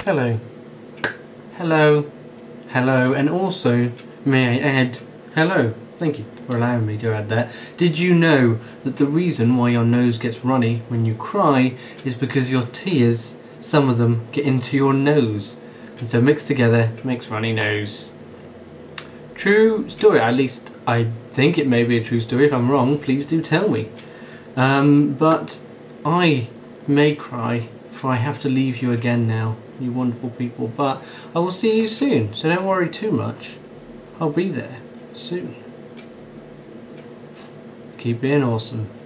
Hello. Hello. Hello. And also, may I add, hello. Thank you for allowing me to add that. Did you know that the reason why your nose gets runny when you cry is because your tears, some of them, get into your nose. And so mixed together makes runny nose. True story, at least I think it may be a true story. If I'm wrong, please do tell me. But I may cry, for I have to leave you again now, you wonderful people. But I will see you soon, so don't worry too much. I'll be there soon. Keep being awesome.